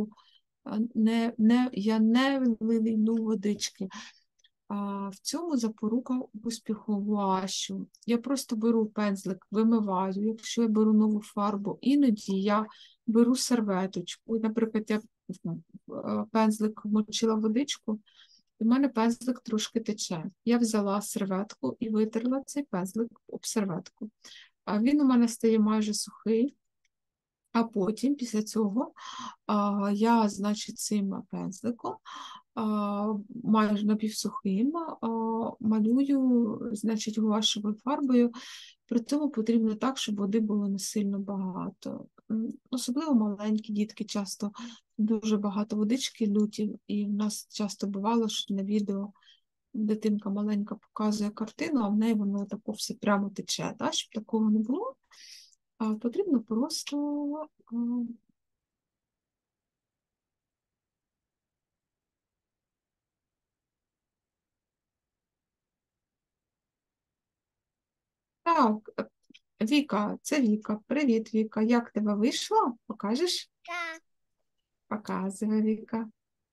я не лью водички. В цьому запорука успіху гуашю. Я просто беру пензлик, вимиваю. Якщо я беру нову фарбу, іноді я беру серветочку. Наприклад, я пензлик вмочила водичку, і в мене пензлик трошки тече. Я взяла серветку і витерла цей пензлик об серветку. Він у мене стає майже сухий. А потім, після цього, я, значить, цим пензликом, майже напівсухим, малюю, значить, гуашевою фарбою. При цьому потрібно так, щоб води було не сильно багато. Особливо маленькі дітки часто дуже багато водички люті, і в нас часто бувало, що на відео дитинка маленька показує картину, а в неї воно тако все прямо тече. Так? Щоб такого не було, потрібно просто так, Віка, це Віка. Привіт, Віка. Як тебе вийшло? Покажеш? Так. Показує Віка.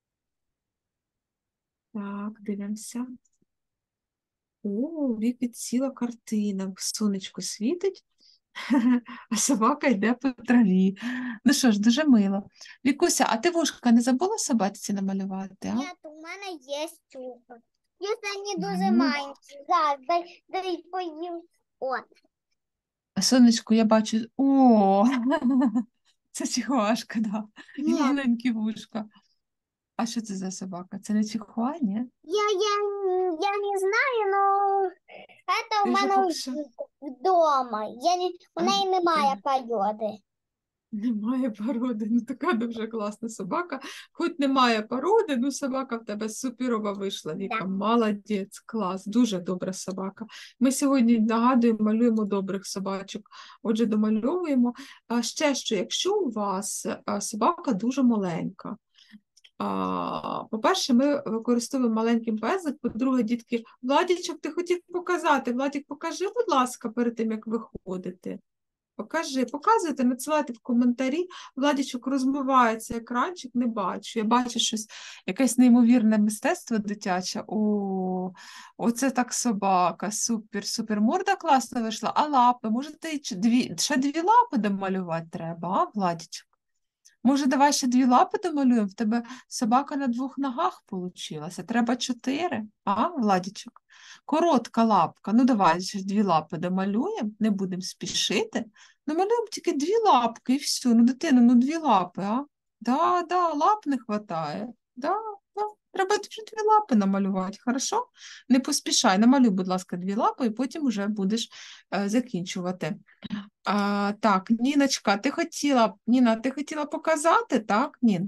Так, дивимося. О, Віки ціла картина. Сонечко світить. А собака йде по траві. Ну що ж, дуже мило. Вікуся, а ти вушка не забула собаці намалювати, а? Ні, у мене є чупа. Якщо вони дуже Ну. маленькі. Зараз, дай поїм. От. А сонечко, я бачу. О, це чихуашка, да. І Ні. маленькі вушка. А що це за собака? Це не чихуа, ні? Я не знаю, но це Ти у вже мене поки що. вдома. У неї немає Ага. породи. Немає породи, ну така дуже класна собака. Хоч немає породи, ну собака в тебе суперова вийшла, Віка. Молодець, клас, дуже добра собака. Ми сьогодні, нагадуємо, малюємо добрих собачок. Отже, домальовуємо. А ще що, якщо у вас собака дуже маленька, по-перше, ми використовуємо маленький пензлик, по-друге, дітки, Владічок, ти хотів показати. Владік, покажи, будь ласка, перед тим, як виходити. Показуйте, надсилайте в коментарі. Владічок розмивається екранчик, не бачу. Я бачу щось, якесь неймовірне мистецтво дитяче. Оце так собака, супер, супер. Морда класно вийшла, а лапи, може, ще дві лапи домалювати треба, а, Владічок? Може, давай ще дві лапи домалюємо? В тебе собака на двох ногах получилася. Треба 4, а, Владічок? Коротка лапка. Ну, давай ще дві лапи домалюємо, не будемо спішити. Намалюємо тільки дві лапки і все. Ну, дитина, ну дві лапи, а? Да, лап не вистачає. Да. Треба вже дві лапи намалювати, хорошо? Не поспішай, намалюй, будь ласка, дві лапи, і потім вже будеш закінчувати. Так, Ніночка, Ніна, ти хотіла показати, так, Нін?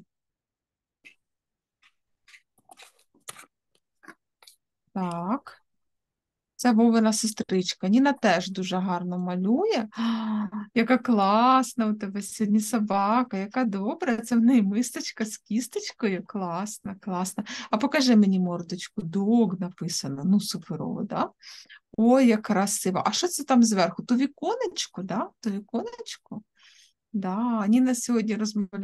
Так. Це Вовина сестричка. Ніна теж дуже гарно малює. Яка класна у тебе сьогодні собака, яка добра. Це в неї мисточка з кісточкою. Класна, класна. А покажи мені мордочку. Дог написано. Ну, суперово, да? Ой, як красиво. А що це там зверху? То віконечко, да? То віконечко? Да, Ніна сьогодні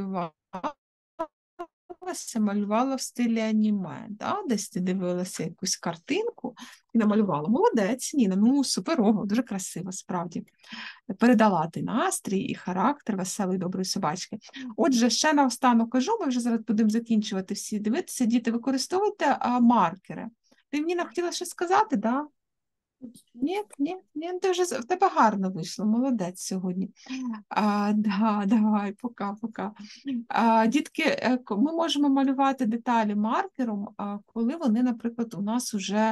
малювала в стилі аніме, да? Десь ти дивилася якусь картинку і намалювала. Молодець, Ніна, ну суперово, дуже красиво, справді. Передала ти настрій і характер веселої, доброї собачки. Отже, ще наостанок кажу, ми вже зараз будемо закінчувати всі дивитися. Діти, використовуйте маркери. Ти, Ніна, хотіла щось сказати, так? Да? Ні, ти вже в тебе гарно вийшло, молодець сьогодні. Да, давай, пока. Дітки, ми можемо малювати деталі маркером, коли вони, наприклад, у нас вже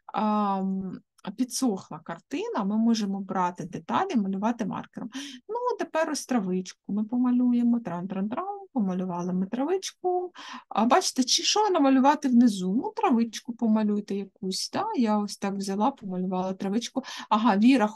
підсохла картина, ми можемо брати деталі, малювати маркером. Ну, тепер ось травичку ми помалюємо, трам-трам-трам, помалювали ми травичку. Бачите, чи що намалювати внизу? Ну, травичку помалюйте якусь, да? Я ось так взяла, помалювала травичку. Ага, Віра.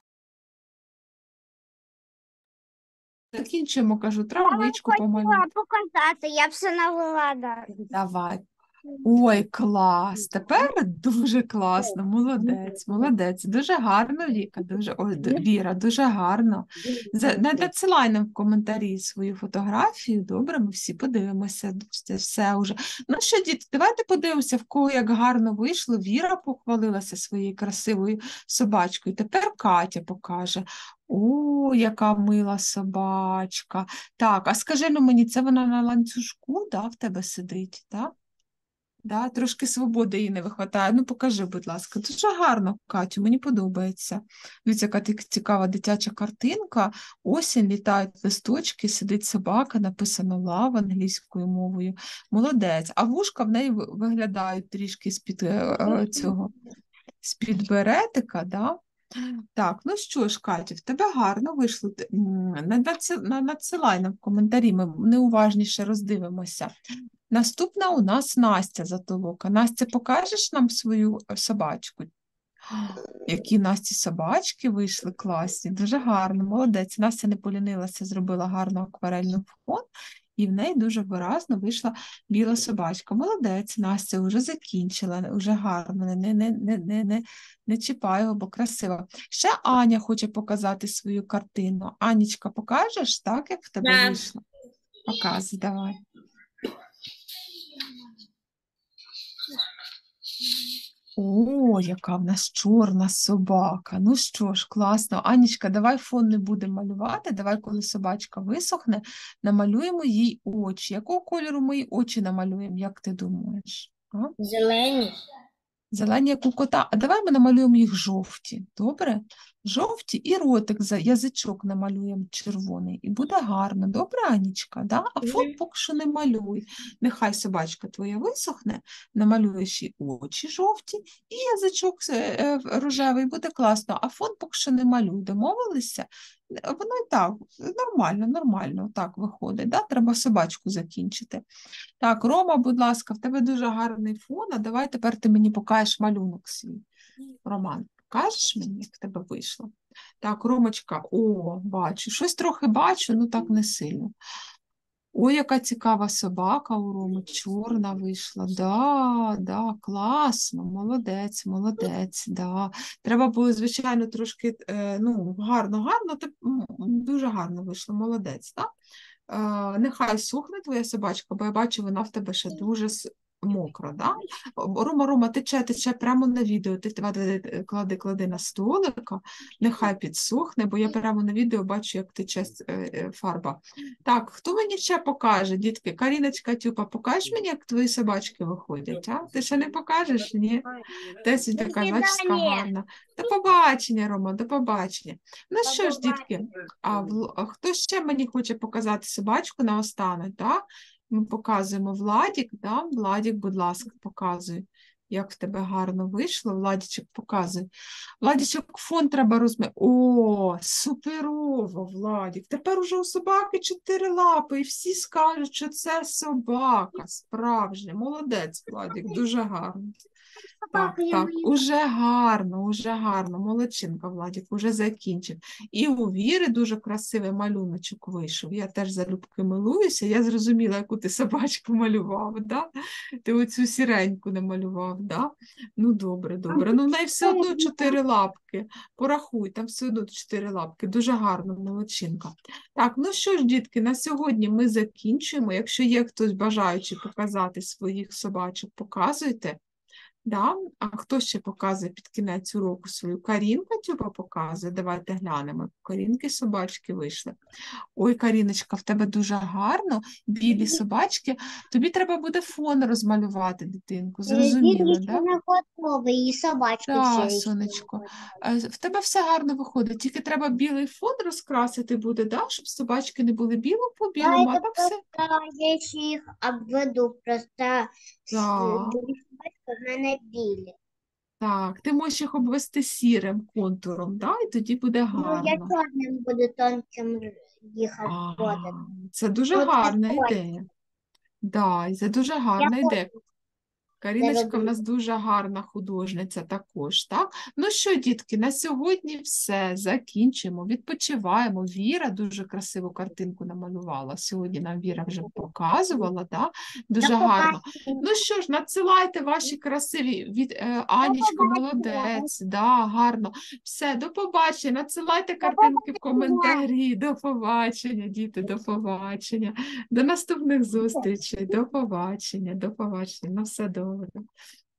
Закінчуємо, кажу, травичку помалюємо. Хотіла показати, я все навела, да. Давай. Ой, клас! Тепер дуже класно, молодець. Дуже гарно, Віка, Віра, дуже гарно. Надсилай нам в коментарі свою фотографію, добре, ми всі подивимося, це все вже. Ну що, діти, давайте подивимося, в кого як гарно вийшло. Віра похвалилася своєю красивою собачкою, тепер Катя покаже. О, яка мила собачка. Так, а скажи мені, це вона на ланцюжку, да, в тебе сидить, так? Да, трошки свободи їй не вистачає. Ну, покажи, будь ласка. Дуже гарно, Катю, мені подобається. Дивіться, яка цікава дитяча картинка. Осінь, літають листочки, сидить собака, написано лав англійською мовою. Молодець. А вушка в неї виглядають трішки з-під цього, з-під беретика, да? Так, ну що ж, Катю, в тебе гарно вийшло. Надсилай нам в коментарі, ми неуважніше роздивимося. Наступна у нас Настя Затолока. Настя, покажеш нам свою собачку? Які Насті собачки вийшли класні, дуже гарно, молодець. Настя не полінилася, зробила гарну акварельну фон, і в неї дуже виразно вийшла біла собачка. Молодець, Настя вже закінчила, вже гарно, не чіпай його, бо красиво. Ще Аня хоче показати свою картину. Анічка, покажеш, так, як в тебе вийшло? Показуй, давай. О, яка в нас чорна собака. Ну що ж, класно. Анічка, давай фон не будемо малювати. Давай, коли собачка висохне, намалюємо їй очі. Якого кольору ми їй очі намалюємо, як ти думаєш? А? Зелені. Зелені, як у кота. А давай ми намалюємо їх жовті. Добре? Жовті і ротик, язичок намалюємо червоний. І буде гарно. Добре, Анічка? Да? А фон поки що не малюй. Нехай собачка твоя висохне, намалюєш їй очі жовті і язичок рожевий. Буде класно. А фон поки що не малюй. Домовилися? Воно і так, нормально так виходить. Да? Треба собачку закінчити. Так, Рома, будь ласка, в тебе дуже гарний фон, а давай тепер ти мені покажеш малюнок свій. Роман, покажеш мені, як в тебе вийшло? Так, Ромочка, бачу, щось трохи бачу, ну так не сильно. Ой, яка цікава собака у Роми, чорна вийшла. Да, класно, молодець, да. Треба було, звичайно, трошки, гарно, дуже гарно вийшло, молодець, так? Нехай сухне твоя собачка, бо я бачу, вона в тебе ще дуже мокра, да? Рома, тече прямо на відео, ти клади на столика, нехай підсохне, бо я прямо на відео бачу, як тече фарба. Так, хто мені ще покаже, дітки? Каріночка, Тюпа, покажеш мені, як твої собачки виходять, а? Ти ще не покажеш, ні? Десь така зачіска гарна. До побачення, Рома, до побачення. Ну що ж, дітки, а хто ще мені хоче показати собачку наостанок, так? Ми показуємо Владік, да? Владік, будь ласка, показуй, як в тебе гарно вийшло. Владічок, показуй. Владічок, фон треба розмити. О, суперово, Владік. Тепер уже у собаки 4 лапи, і всі скажуть, що це собака справжня. Молодець, Владік, дуже гарно. Так, уже гарно, молодчинка, Владик, уже закінчив. І у Віри дуже красивий малюночок вийшов. Я теж залюбки милуюся, я зрозуміла, яку ти собачку малював, да? Ти оцю сіреньку намалював, да? Ну, добре. Ну, в неї все одно 4 лапки. Порахуй, там все одно 4 лапки. Дуже гарно, молодчинка. Так, ну що ж, дітки, на сьогодні ми закінчуємо. Якщо є хтось бажаючий показати своїх собачок, показуйте. Да? А хто ще показує під кінець уроку свою? Карінка Тюба показує. Давайте глянемо. Карінки собачки вийшли. Ой, Каріночка, в тебе дуже гарно. Білі собачки. Тобі треба буде фон розмалювати, дитинку. Зрозуміло, Він да? ще не готовий, і собачки Так, всі. сонечко. В тебе все гарно виходить. Тільки треба білий фон розкрасити буде, да? Щоб собачки не були біло по білому, а так все. Я ще їх обведу, просто Так. в мене білі. Так, ти можеш їх обвести сірим контуром, да? І тоді буде Я гарно. чорним буду тонким їх Ага, обводити. це дуже От гарна такої. ідея. Да, і це дуже гарна ідея. Каріночка в нас дуже гарна художниця також, так? Ну що, дітки, на сьогодні все, закінчимо, відпочиваємо. Віра дуже красиву картинку намалювала. Сьогодні нам Віра вже показувала, да? Дуже гарно. Ну що ж, надсилайте ваші красиві Анічка, молодець, да, гарно. Все, до побачення. Надсилайте картинки в коментарі. До побачення, діти, до побачення. До наступних зустрічей. До побачення. На все добре.